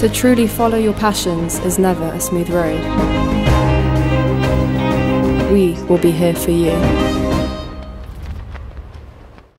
To truly follow your passions is never a smooth road. We will be here for you.